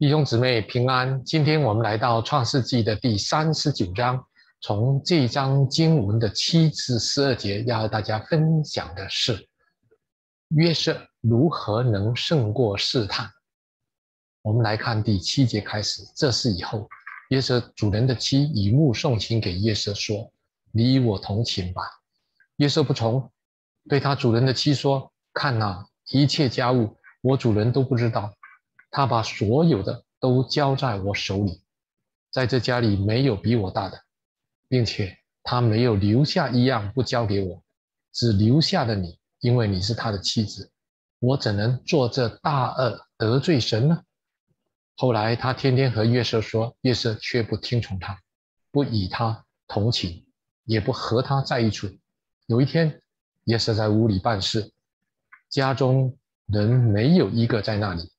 弟兄姊妹平安，今天我们来到创世纪的第39章，从这一章经文的7至12节，要和大家分享的是约瑟如何能胜过试探。我们来看第7节开始，这事以后，约瑟主人的妻以目送情给约瑟说：“你与我同寝吧。”约瑟不从，对他主人的妻说：“看哪，一切家务我主人都不知道，他把所有的都交在我手里，在这家里没有比我大的，并且他没有留下一样不交给我，只留下了你，因为你是他的妻子。我怎能做这大恶得罪神呢？”后来他天天和约瑟说，约瑟却不听从他，不与他同寝，也不和他在一处。有一天，约瑟在屋里办事，家中人没有一个在那里。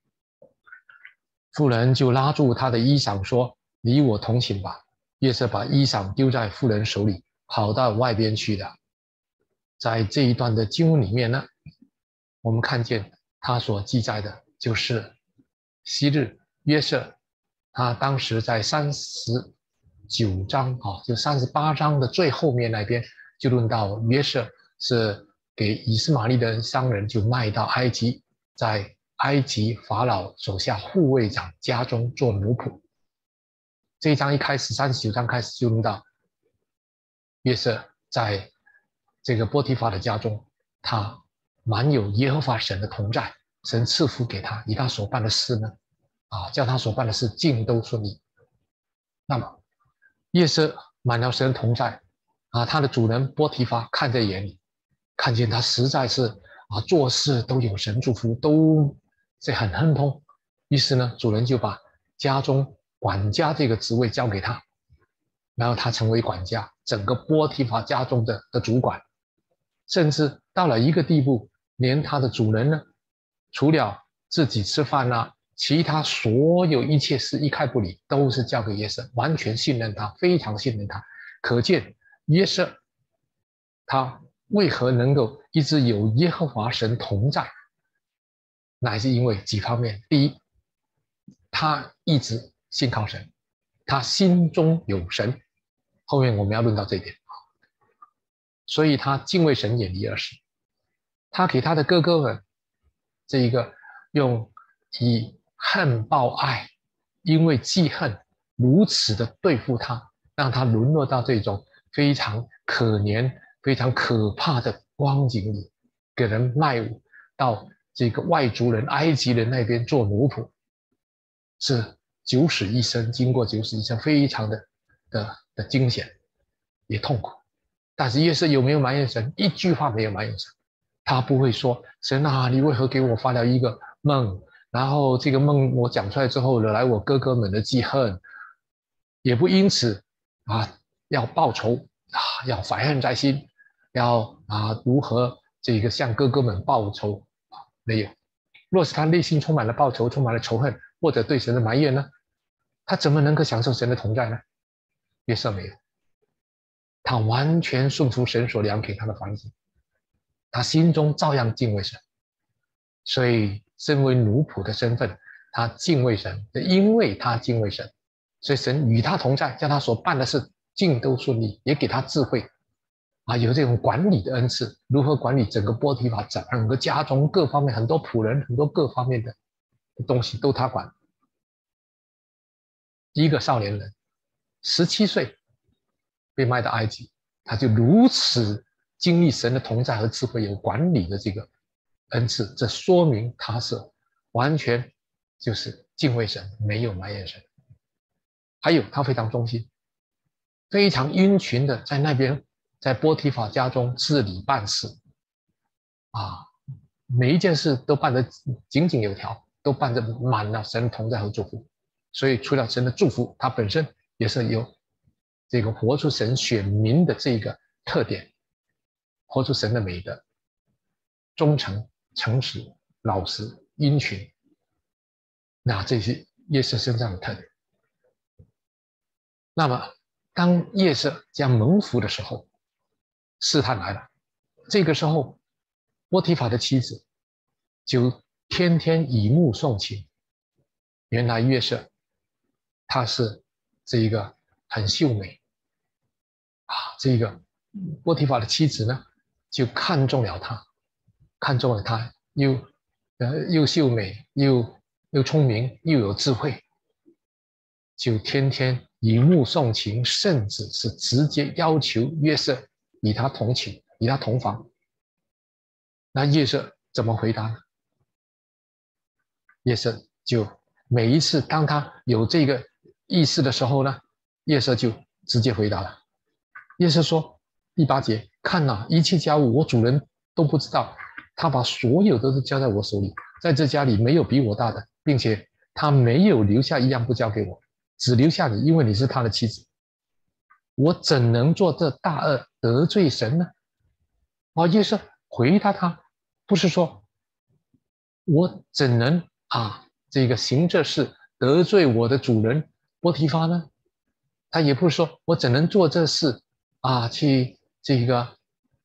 妇人就拉住他的衣裳说：“你与我同寝吧。”约瑟把衣裳丢在妇人手里，跑到外边去了。在这一段的经文里面呢，我们看见他所记载的就是昔日约瑟，他当时在39章就38章的最后面那边就论到约瑟是给以斯玛利的商人就卖到埃及，在埃及法老手下护卫长家中做奴仆。这一章一开始39章开始就论到约瑟在这个波提法的家中，他满有耶和华神的同在，神赐福给他，以他所办的事呢叫他所办的事尽都顺利。那么约瑟满了神的同在他的主人波提法看在眼里，看见他实在是做事都有神祝福，都很亨通。于是呢，主人就把家中管家这个职位交给他，然后他成为管家，整个波提法家中的主管，甚至到了一个地步，连他的主人呢，除了自己吃饭其他所有一切事一概不理，都是交给约瑟，完全信任他，非常信任他。可见约瑟他为何能够一直有耶和华神同在，乃是因为几方面。第一，他一直信靠神，他心中有神，后面我们要论到这一点，所以他敬畏神，远离恶事。他给他的哥哥们这一个用以恨报爱，因为记恨如此的对付他，让他沦落到这种非常可怜非常可怕的光景里，给人卖到这个外族人埃及人那边做奴仆，是九死一生，经过九死一生，非常的惊险也痛苦。但是约瑟有没有埋怨神？一句话没有埋怨神，他不会说神你为何给我发了一个梦，然后这个梦我讲出来之后惹来我哥哥们的记恨，也不因此要报仇要怀恨在心，要如何这个向哥哥们报仇没有。若是他内心充满了报仇，充满了仇恨，或者对神的埋怨呢，他怎么能够享受神的同在呢？约瑟没有，他完全顺服神所量给他的环境，他心中照样敬畏神。所以身为奴仆的身份，他敬畏神，因为他敬畏神，所以神与他同在，叫他所办的事尽都顺利，也给他智慧有这种管理的恩赐，如何管理整个波提法，整个家中各方面，很多仆人，很多各方面的东西都他管。一个少年人17岁被卖到埃及，他就如此经历神的同在和智慧，有管理的这个恩赐，这说明他是完全就是敬畏神，没有埋怨神。还有他非常忠心，非常殷勤的在那边在波提法家中治理办事每一件事都办得井井有条，都办得满了神同在和祝福。所以除了神的祝福，他本身也是有这个活出神选民的这个特点，活出神的美德，忠诚、诚实、老实、殷勤，这些约瑟身上的特点。那么当约瑟将蒙福的时候，试探来了，这个时候波提法的妻子就天天以目送情， 原来约瑟他是这一个很秀美啊，这个波提乏的妻子呢就看中了他，又秀美又聪明又有智慧，就天天以目送情，甚至是直接要求约瑟与他同寝，与他同房。那约瑟怎么回答呢？约瑟就每一次当他有这个意思的时候呢，约瑟就直接回答了。约瑟说第8节，看哪，一切家务我主人都不知道，他把所有都是交在我手里，在这家里没有比我大的，并且他没有留下一样不交给我，只留下你，因为你是他的妻子。我怎能做这大恶得罪神呢？约瑟回答他，不是说我怎能这个行这事得罪我的主人波提乏呢？他也不是说我怎能做这事去这个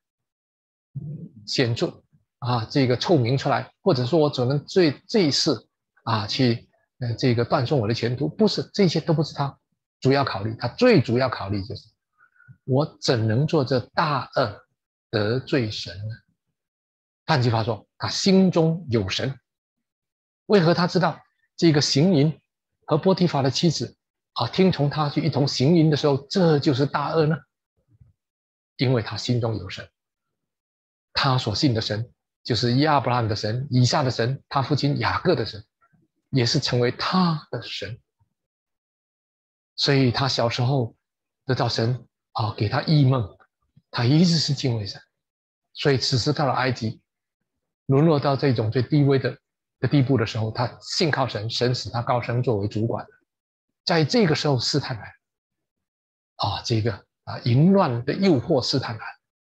显出这个臭名出来，或者说我怎能这一事去这个断送我的前途？不是，这些都不是他主要考虑，他最主要考虑就是我怎能做这大恶得罪神呢？换句话说，他心中有神。为何他知道这个行淫和波提乏的妻子听从他去一同行淫的时候，这就是大恶呢？因为他心中有神，他所信的神就是亚伯拉罕的神、以撒的神，他父亲雅各的神，也是成为他的神。所以他小时候得到神给他异梦，他一直是敬畏神。所以此时到了埃及，沦落到这种最低微的地步的时候，他信靠神，神使他高升作为主管。在这个时候试探来这个淫乱的诱惑试探来，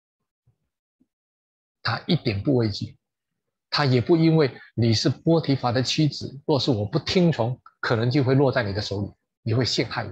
他一点不畏惧，他也不因为你是波提乏的妻子，若是我不听从，可能就会落在你的手里，你会陷害我。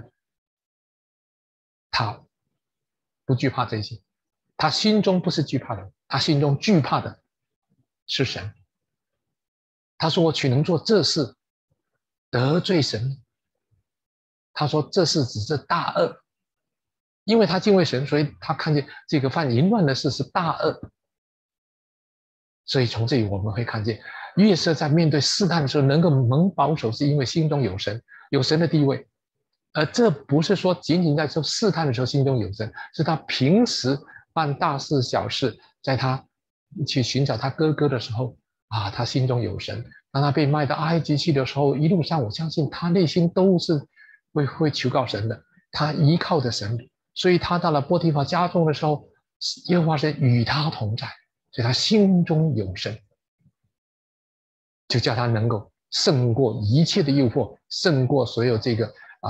他不惧怕这些，他心中不是惧怕的，他心中惧怕的是神。他说我岂能做这事得罪神？他说这事只是大恶，因为他敬畏神，所以他看见这个犯淫乱的事是大恶。所以从这里我们会看见，约瑟在面对试探的时候能够蒙保守，是因为心中有神，有神的地位。而这不是说仅仅在受试探的时候心中有神，是他平时办大事小事，在他去寻找他哥哥的时候他心中有神。当他被卖到埃及去的时候，一路上我相信他内心都是会求告神的，他依靠着神，所以他到了波提乏家中的时候，耶和华神与他同在，所以他心中有神，就叫他能够胜过一切的诱惑，胜过所有这个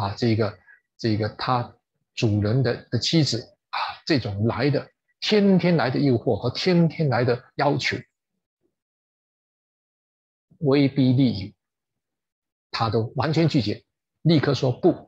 他主人的妻子这种天天来的诱惑和天天来的要求，威逼利诱，他都完全拒绝，立刻说不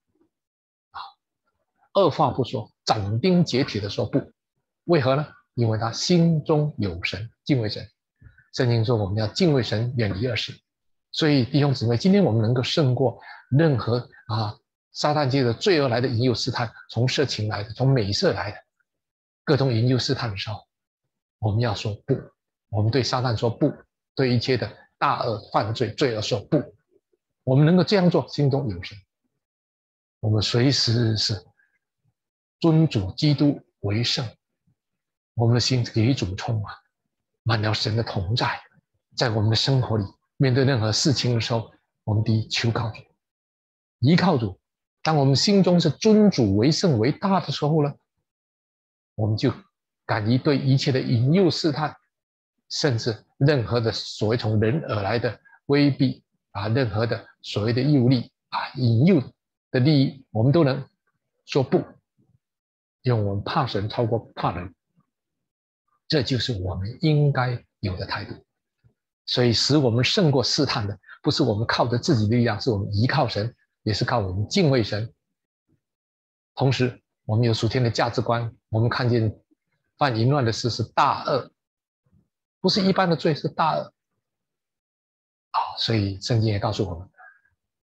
二话不说，斩钉截铁的说不。为何呢？因为他心中有神，敬畏神。圣经说我们要敬畏神，远离恶事。所以弟兄姊妹，今天我们能够胜过任何撒旦界的罪恶来的引诱试探，从色情来的，从美色来的各种引诱试探的时候，我们要说不。我们对撒旦说不，对一切的大恶犯罪罪恶说不。我们能够这样做，心中有神，我们随时是尊主基督为圣，我们的心给主充满，满了神的同在，在我们的生活里，面对任何事情的时候，我们第一求告主，依靠主。当我们心中是尊主为圣为大的时候呢，我们就敢于对一切的引诱试探，甚至任何的所谓从人而来的威逼任何的所谓的诱力引诱的利益，我们都能说不，因为我们怕神超过怕人，这就是我们应该有的态度。所以使我们胜过试探的，不是我们靠着自己的力量，是我们依靠神，也是靠我们敬畏神。同时我们有属天的价值观，我们看见犯淫乱的事是大恶，不是一般的罪，是大恶所以圣经也告诉我们，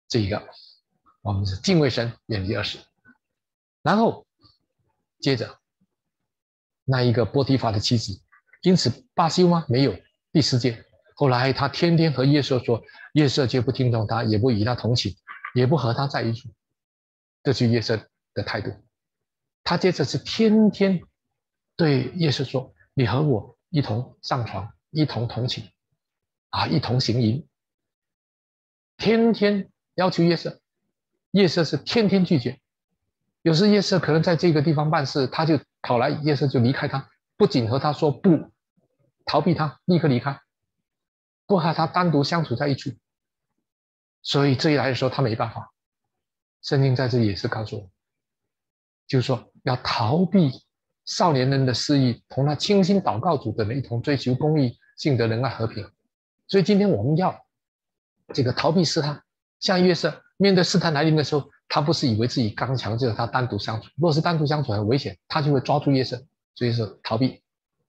这一个我们是敬畏神，远离恶事。然后接着那一个波提法的妻子因此罢休吗？没有。第4节，后来他天天和约瑟说，约瑟却不听从他，也不与他同寝，也不和他在一处。这是约瑟的态度。他接着是天天对约瑟说，你和我一同上床，一同同寝一同行淫，天天要求约瑟。约瑟是天天拒绝。有时约瑟可能在这个地方办事，他就跑来，约瑟就离开他，不仅和他说不，逃避他，立刻离开，不和他单独相处在一处。所以这一来的时候他没办法。圣经在这里也是告诉我，就是说要逃避少年人的私欲，同他倾心祷告主的人一同追求公义、信德、仁爱、和平。所以今天我们要这个逃避试探，像约瑟面对试探来临的时候，他不是以为自己刚强，就是他单独相处。若是单独相处很危险，他就会抓住约瑟，所以说逃避。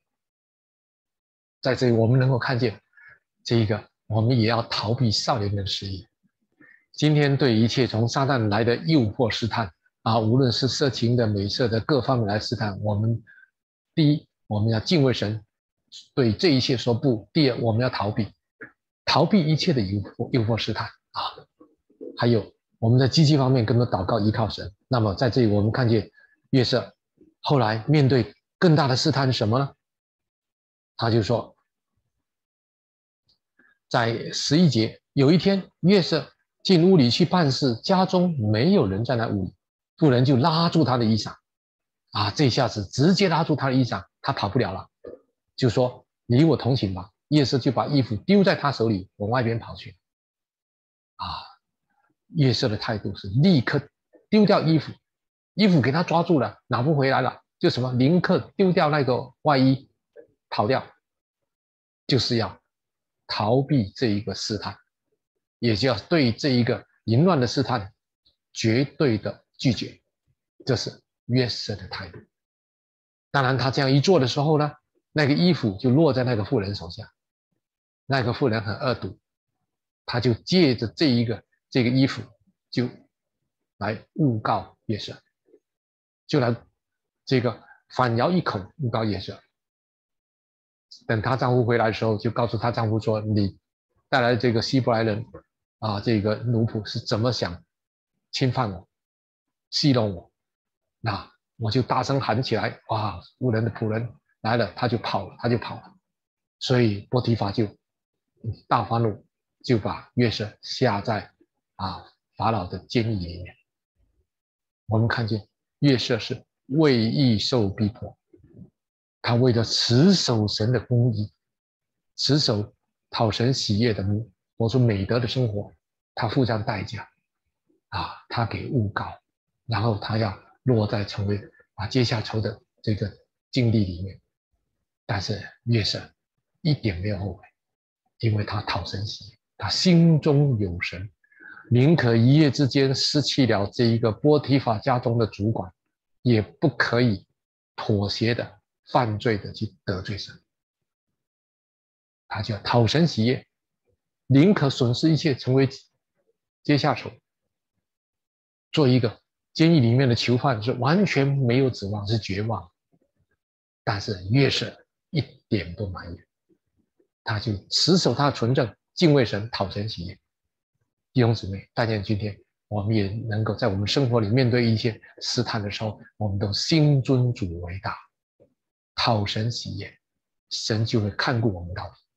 在这里我们能够看见这一个，我们也要逃避少年人的私欲。今天对一切从撒旦来的诱惑试探无论是色情的、美色的各方面来试探，我们第一我们要敬畏神，对这一切说不；第二我们要逃避一切的诱惑试探还有我们在积极方面更多祷告依靠神。那么在这里我们看见约瑟后来面对更大的试探是什么呢？他就说在11节，有一天约瑟进屋里去办事，家中没有人在那屋里，妇人就拉住他的衣裳这下子直接拉住他的衣裳，他跑不了了，就说你与我同寝吧。约瑟就把衣服丢在他手里，往外边跑去约瑟的态度是立刻丢掉衣服，衣服给他抓住了，拿不回来了，就什么立刻丢掉那个外衣跑掉，就是要逃避这一个试探，也就要对这一个淫乱的试探绝对的拒绝。这是约瑟的态度。当然他这样一做的时候呢，那个衣服就落在那个妇人手下，那个妇人很恶毒，他就借着这个衣服就来诬告约瑟，就来这个反咬一口诬告约瑟。等她丈夫回来的时候，就告诉她丈夫说，你带来这个希伯来人这个奴仆是怎么想侵犯我、戏弄我，那我就大声喊起来，哇，妇人的仆人来了，他就跑了。所以波提法就大发怒，就把约瑟下在法老的监狱里面。我们看见约瑟是为义受逼迫，他为了持守神的公义，持守讨神喜悦的活出美德的生活，他付上代价他给诬告，然后他要落在成为阶下囚的这个境地里面。但是约瑟一点没有后悔，因为他讨神喜悦，他心中有神，宁可一夜之间失去了这一个波提法家中的主管，也不可以妥协的犯罪的去得罪神。他就要讨神喜悦，宁可损失一切，成为阶下囚，做一个监狱里面的囚犯，是完全没有指望，是绝望。但是约瑟一点不埋怨，他就持守他的纯正，敬畏神，讨神喜悦。弟兄姊妹，但愿今天我们也能够在我们生活里面对一些试探的时候，我们都心尊主为大，讨神喜悦，神就会看顾我们到底。